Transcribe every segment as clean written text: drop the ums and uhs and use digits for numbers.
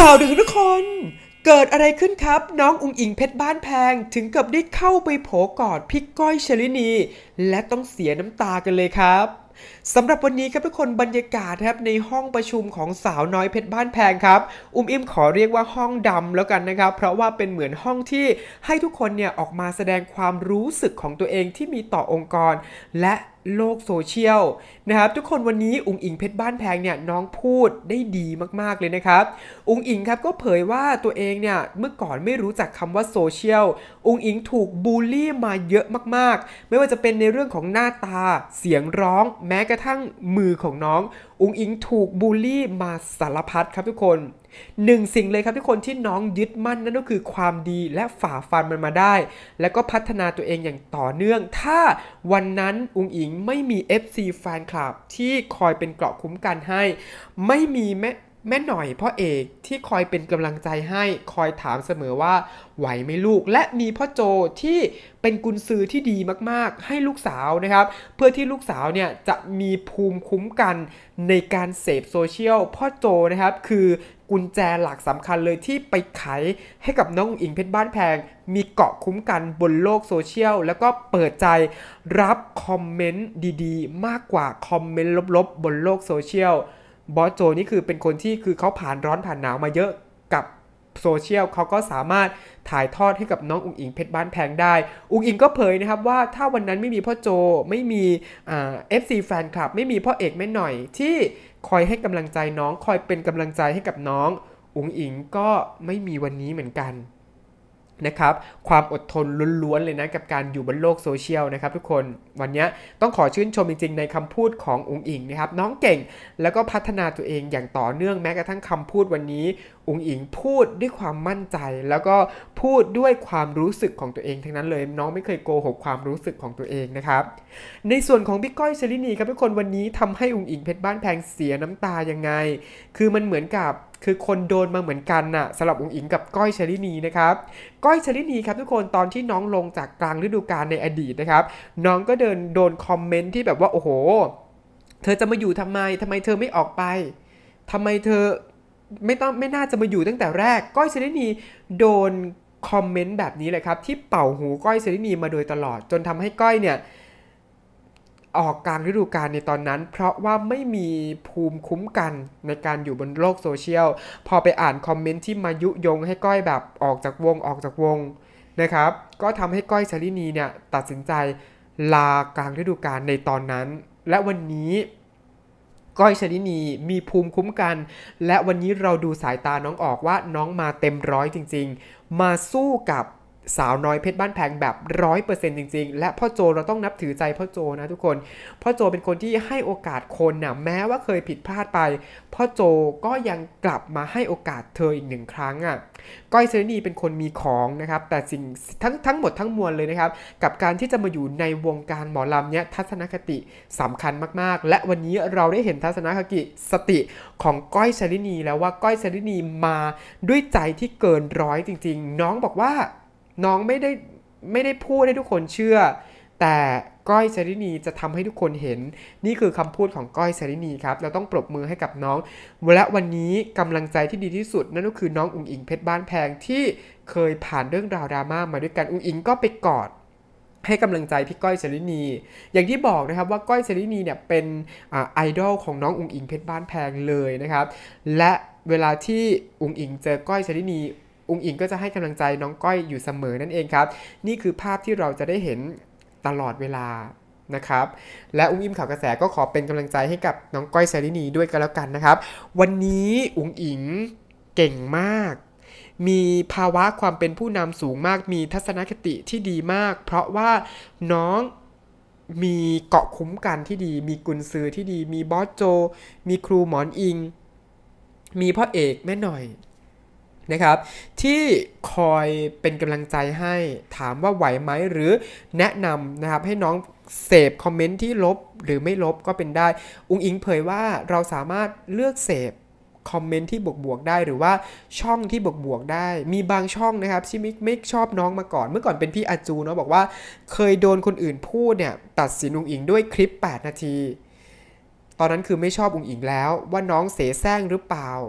ข่าวดึงทุกคนเกิดอะไรขึ้นครับน้องอุ๋งอิงเพชรบ้านแพงถึงกับได้เข้าไปโผกอดพี่ก้อยชลินีและต้องเสียน้ำตากันเลยครับสำหรับวันนี้ครับทุกคนบรรยากาศครับในห้องประชุมของสาวน้อยเพชรบ้านแพงครับอิมขอเรียกว่าห้องดำแล้วกันนะครับเพราะว่าเป็นเหมือนห้องที่ให้ทุกคนเนี่ยออกมาแสดงความรู้สึกของตัวเองที่มีต่อองค์กรและโลกโซเชียลนะครับทุกคนวันนี้อุ๋งอิงเพชรบ้านแพงเนี่ยน้องพูดได้ดีมากๆเลยนะครับอุ๋งอิงครับก็เผยว่าตัวเองเนี่ยเมื่อก่อนไม่รู้จักคำว่าโซเชียลอุ๋งอิงถูกบูลลี่มาเยอะมากๆไม่ว่าจะเป็นในเรื่องของหน้าตาเสียงร้องแม้กระทั่งมือของน้องอุ๋งอิงถูกบูลลี่มาสารพัดครับทุกคนหนึ่งสิ่งเลยครับทุกคนที่น้องยึดมั่นนั่นก็คือความดีและฝ่าฟันมันมาได้แล้วก็พัฒนาตัวเองอย่างต่อเนื่องถ้าวันนั้นอุ๋งอิงไม่มี FC แฟนคลับที่คอยเป็นเกราะคุ้มกันให้ไม่มีแม่หน่อยพ่อเอกที่คอยเป็นกำลังใจให้คอยถามเสมอว่าไหวไหมลูกและมีพ่อโจที่เป็นกุญซือที่ดีมากๆให้ลูกสาวนะครับเพื่อที่ลูกสาวเนี่ยจะมีภูมิคุ้มกันในการเสพโซเชียลพ่อโจนะครับคือกุญแจหลักสำคัญเลยที่ไปไขให้กับน้องอุ๋งอิงเพชรบ้านแพงมีเกาะคุ้มกันบนโลกโซเชียลแล้วก็เปิดใจรับคอมเมนต์ดีๆมากกว่าคอมเมนต์ลบๆบนโลกโซเชียลบอสโจนี่คือเป็นคนที่คือเขาผ่านร้อนผ่านหนาวมาเยอะกับโซเชียลเขาก็สามารถถ่ายทอดให้กับน้องอุ๋งอิงเพชรบ้านแพงได้อุ๋งอิงก็เผยนะครับว่าถ้าวันนั้นไม่มีพ่อโจไม่มีFC แฟนคลับไม่มีพ่อเอกแม่หน่อยที่คอยให้กำลังใจน้องคอยเป็นกำลังใจให้กับน้องอุ๋งอิงก็ไม่มีวันนี้เหมือนกันนะครับความอดทนล้วนๆเลยนะกับการอยู่บนโลกโซเชียลนะครับทุกคนวันนี้ต้องขอชื่นชมจริงๆในคำพูดของอุ๋งอิงนะครับน้องเก่งแล้วก็พัฒนาตัวเองอย่างต่อเนื่องแม้กระทั่งคำพูดวันนี้อุ๋งอิงพูดด้วยความมั่นใจแล้วก็พูดด้วยความรู้สึกของตัวเองทั้งนั้นเลยน้องไม่เคยโกหกความรู้สึกของตัวเองนะครับในส่วนของพี่ก้อยชลินีครับทุกคนวันนี้ทำให้อุ๋งอิงเพชรบ้านแพงเสียน้ำตายังไงคือมันเหมือนกับคือคนโดนมาเหมือนกันน่ะสำหรับอุ๋งอิงกับก้อยชลินีนะครับก้อยชลินีครับทุกคนตอนที่น้องลงจากกลางฤดูกาลในอดีตนะครับน้องก็โดนคอมเมนต์ที่แบบว่าโอ้โหเธอจะมาอยู่ทำไมเธอไม่ออกไปทำไมเธอไม่น่าจะมาอยู่ตั้งแต่แรกก้อยชลินีโดนคอมเมนต์แบบนี้เลยครับที่เป่าหูก้อยชลินีมาโดยตลอดจนทำให้ก้อยเนี่ยออกกลางฤดูกาลในตอนนั้นเพราะว่าไม่มีภูมิคุ้มกันในการอยู่บนโลกโซเชียลพอไปอ่านคอมเมนต์ที่มายุยงให้ก้อยแบบออกจากวงนะครับก็ทำให้ก้อยชลินีเนี่ยตัดสินใจลากลางฤดูกาลในตอนนั้นและวันนี้ก้อยชลินีมีภูมิคุ้มกันและวันนี้เราดูสายตาน้องออกว่าน้องมาเต็มร้อยจริงๆมาสู้กับสาวน้อยเพชรบ้านแพงแบบ 100% จริงๆและพ่อโจเราต้องนับถือใจพ่อโจนะทุกคนพ่อโจเป็นคนที่ให้โอกาสคนนะแม้ว่าเคยผิดพลาดไปพ่อโจก็ยังกลับมาให้โอกาสเธออีกหนึ่งครั้งอ่ะก้อยเซรีนีเป็นคนมีของนะครับแต่สิ่งทั้งหมดทั้งมวลเลยนะครับกับการที่จะมาอยู่ในวงการหมอลำเนี้ยทัศนคติสำคัญมากๆและวันนี้เราได้เห็นทัศนคติสติของก้อยเซรีนีแล้วว่าก้อยเซรีนีมาด้วยใจที่เกินร้อยจริงๆน้องบอกว่าน้องไม่ได้พูดให้ทุกคนเชื่อแต่ก้อยชลินีจะทำให้ทุกคนเห็นนี่คือคำพูดของก้อยชลินีครับเราต้องปรบมือให้กับน้องและวันนี้กำลังใจที่ดีที่สุดนั่นก็คือน้องอุ๋งอิงเพชรบ้านแพงที่เคยผ่านเรื่องราวดราม่ามาด้วยกันอุ๋งอิงก็ไปกอดให้กำลังใจพี่ก้อยชลินีอย่างที่บอกนะครับว่าก้อยชลินีเนี่ยเป็นไอดอลของน้องอุ๋งอิงเพชรบ้านแพงเลยนะครับและเวลาที่อุ๋งอิงเจอก้อยชลินีอุ๋งอิงก็จะให้กำลังใจน้องก้อยอยู่เสมอนั่นเองครับนี่คือภาพที่เราจะได้เห็นตลอดเวลานะครับและอุ๋งอิงข่าวกระแสก็ขอเป็นกำลังใจให้กับน้องก้อยชลินีด้วยกันแล้วกันนะครับวันนี้อุ๋งอิงเก่งมากมีภาวะความเป็นผู้นำสูงมากมีทัศนคติที่ดีมากเพราะว่าน้องมีเกาะคุ้มกันที่ดีมีกุญซือที่ดีมีบอสโจมีครูหมอนอิงมีพ่อเอกแม่หน่อยนะครับที่คอยเป็นกำลังใจให้ถามว่าไหวไหมหรือแนะนำนะครับให้น้องเสพคอมเมนต์ที่ลบหรือไม่ลบก็เป็นได้อุ๋งอิงเผยว่าเราสามารถเลือกเสพคอมเมนต์ที่บวกได้หรือว่าช่องที่บวกได้มีบางช่องนะครับที่ไม่ชอบน้องมาก่อนเมื่อก่อนเป็นพี่อาจูเนาะบอกว่าเคยโดนคนอื่นพูดเนี่ยตัดสินอุ๋งอิงด้วยคลิป8 นาทีตอนนั้นคือไม่ชอบอุ๋งอิงแล้วว่าน้องเสแสร้งหรือเปล่า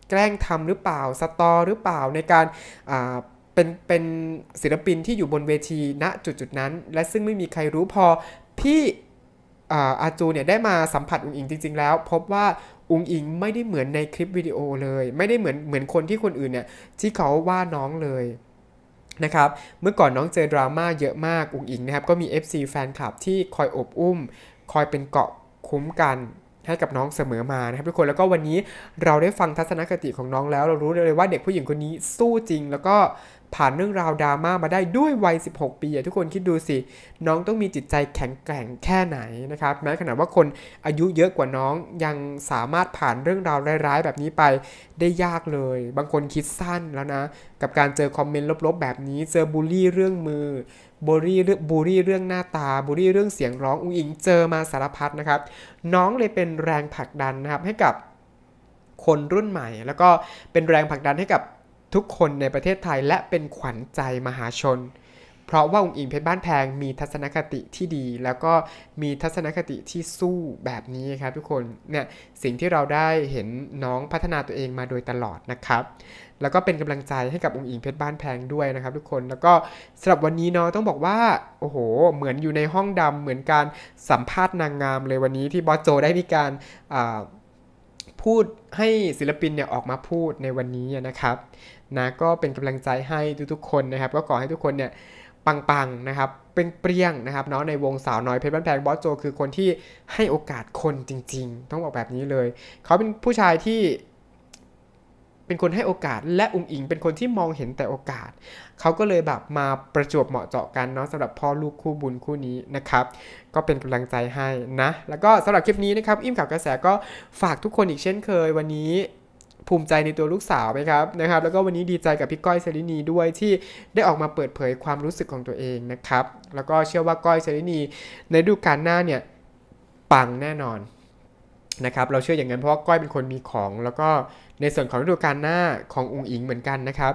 แกล้งทำหรือเปล่าสตอหรือเปล่าในการเป็นศิลปินที่อยู่บนเวทีณจุดนั้นและซึ่งไม่มีใครรู้พอพี่อาจูเนี่ยได้มาสัมผัสอุ๋งอิงจริงๆแล้วพบว่าอุ๋งอิงไม่ได้เหมือนในคลิปวิดีโอเลยไม่ได้เหมือนคนที่คนอื่นเนี่ยที่เขาว่าน้องเลยนะครับเมื่อก่อนน้องเจอดราม่าเยอะมากอุ๋งอิงนะครับก็มี FC แฟนคลับที่คอยอบอุ้มคอยเป็นเกราะคุ้มกันให้กับน้องเสมอมานะครับทุกคนแล้วก็วันนี้เราได้ฟังทัศนคติของน้องแล้วเรารู้เลยว่าเด็กผู้หญิงคนนี้สู้จริงแล้วก็ผ่านเรื่องราวดราม่ามาได้ด้วยวัย16 ปีทุกคนคิดดูสิน้องต้องมีจิตใจแข็งแกร่งแค่ไหนนะครับแม้ขนาดว่าคนอายุเยอะกว่าน้องยังสามารถผ่านเรื่องราวร้ายๆแบบนี้ไปได้ยากเลยบางคนคิดสั้นแล้วนะกับการเจอคอมเมนต์ลบๆแบบนี้เจอบูลลี่เรื่องมือบูลลี่เรื่องหน้าตาบูลลี่เรื่องเสียงร้องอุ้งอิงเจอมาสารพัดนะครับน้องเลยเป็นแรงผลักดันนะครับให้กับคนรุ่นใหม่แล้วก็เป็นแรงผลักดันให้กับทุกคนในประเทศไทยและเป็นขวัญใจมหาชนเพราะว่าอุ๋งอิงเพชรบ้านแพงมีทัศนคติที่ดีแล้วก็มีทัศนคติที่สู้แบบนี้ครับทุกคนเนี่ยสิ่งที่เราได้เห็นน้องพัฒนาตัวเองมาโดยตลอดนะครับแล้วก็เป็นกำลังใจให้กับอุ๋งอิงเพชรบ้านแพงด้วยนะครับทุกคนแล้วก็สำหรับวันนี้เนาะต้องบอกว่าโอ้โหเหมือนอยู่ในห้องดำเหมือนการสัมภาษณ์นางงามเลยวันนี้ที่บอสโจได้มีการพูดให้ศิลปินเนี่ยออกมาพูดในวันนี้นะครับนะก็เป็นกำลังใจให้ทุกๆคนนะครับก็ขอให้ทุกคนเนี่ยปังๆนะครับเป็นเปรี้ยงนะครับเนาะในวงสาวน้อยเพชรบ้านแพงบอสโจคือคนที่ให้โอกาสคนจริงๆต้องบอกแบบนี้เลยเขาเป็นผู้ชายที่เป็นคนให้โอกาสและอุ๋งอิงเป็นคนที่มองเห็นแต่โอกาสเขาก็เลยแบบมาประจวบเหมาะเจาะกันเนาะสำหรับพ่อลูกคู่บุญคู่นี้นะครับก็เป็นกำลังใจให้นะแล้วก็สำหรับคลิปนี้นะครับอิ่มข่าวกระแสก็ฝากทุกคนอีกเช่นเคยวันนี้ภูมิใจในตัวลูกสาวไหมครับนะครับแล้วก็วันนี้ดีใจกับพี่ก้อยเชลินีด้วยที่ได้ออกมาเปิดเผยความรู้สึกของตัวเองนะครับแล้วก็เชื่อว่าก้อยเชลินีในฤดูกาลหน้าเนี่ยปังแน่นอนนะครับเราเชื่ออย่างนั้นเพราะว่าก้อยเป็นคนมีของแล้วก็ในส่วนของฤดูกาลหน้าของอุ๋งอิงเหมือนกันนะครับ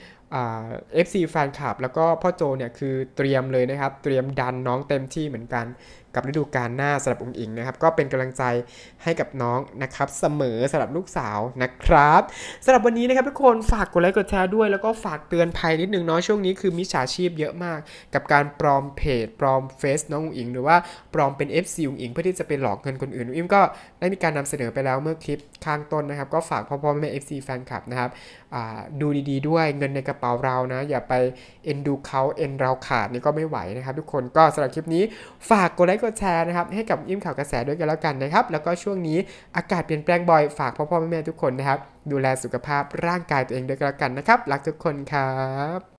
FC แฟนคลับแล้วก็พ่อโจเนี่ยคือเตรียมเลยนะครับเตรียมดันน้องเต็มที่เหมือนกันกับฤดูกาลหน้าสำหรับอุ๋งอิงนะครับก็เป็นกำลังใจให้กับน้องนะครับเสมอสำหรับลูกสาวนะครับสำหรับวันนี้นะครับทุกคนฝากกดไลค์กดแชร์ด้วยแล้วก็ฝากเตือนภัยนิดนึงเนาะช่วงนี้คือมิจฉาชีพเยอะมากกับการปลอมเพจปลอมเฟซน้องอุ๋งอิงหรือว่าปลอมเป็น FC อุ๋งอิงเพื่อที่จะไปหลอกเงินคนอื่นอุ๋งอิงก็ได้มีการนำเสนอไปแล้วเมื่อคลิปข้างต้นนะครับก็ฝากพ่อแม่ FC แฟนคลับนะครับดูดีๆด้วยเงินในกระเป๋าเรานะอย่าไปเอ็นดูเขาเอ็นเราขาดนี่ก็ไม่ไหวนะครับทุกคนก็สำหรับคลิปนี้ฝากกดไลค์กดแชร์นะครับให้กับอิ่มข่าวกระแสด้วยกันแล้วกันนะครับแล้วก็ช่วงนี้อากาศเปลี่ยนแปลงบ่อยฝากพ่อแม่ทุกคนนะครับดูแลสุขภาพร่างกายตัวเองด้วยกันแล้วกันนะครับรักทุกคนครับ